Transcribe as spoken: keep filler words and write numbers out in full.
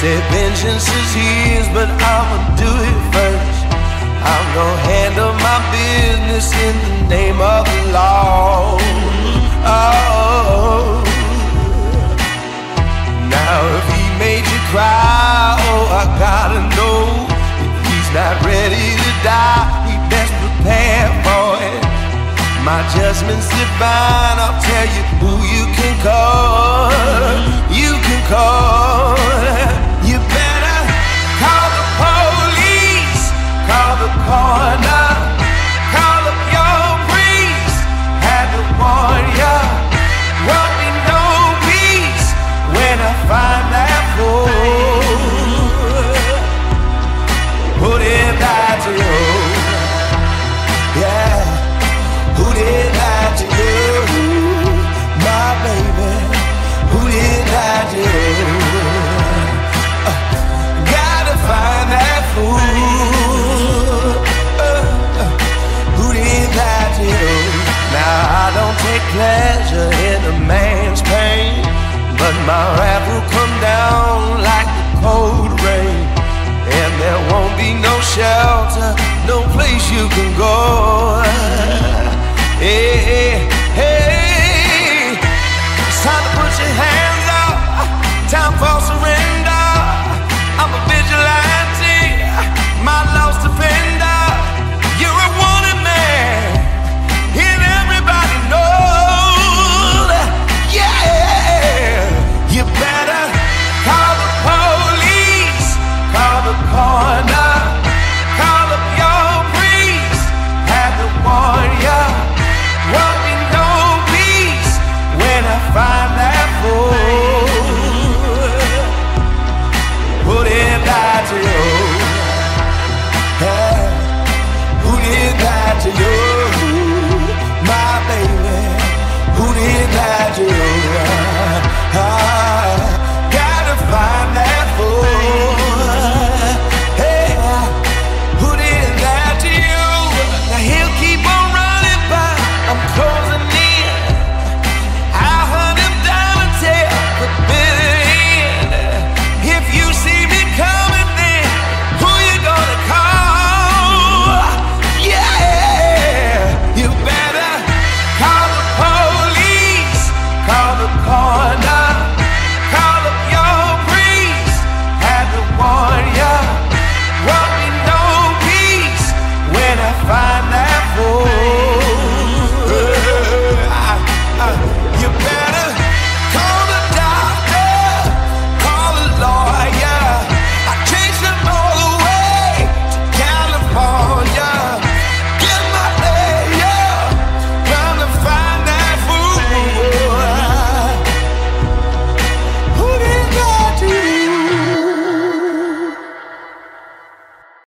Say vengeance is his, but I'ma do it first. I'm gonna handle my business in the name of the law. Oh, now if he made you cry, oh, I gotta know. If he's not ready to die, we best prepare for it. My judgment's divine, I'll tell you who you can call. You can call. You better call the police, call the coroner, call up your priest. Had to warn ya, won't be no peace when I find that fool. Who did that to you? Yeah, who did that to you? My baby, who did that to you? Uh, gotta find that fool. Uh, uh, who did that to you? Now I don't take pleasure in a man's pain, but my wrath will come down like the cold rain, and there won't be no shelter, no place you can go. Hey,